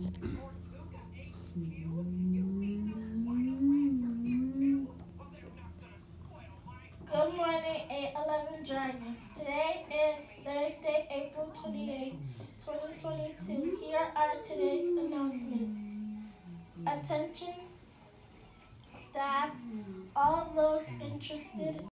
Good morning, 811 Dragons. Today is Thursday, April 28th, 2022. Here are today's announcements. Attention, staff, all those interested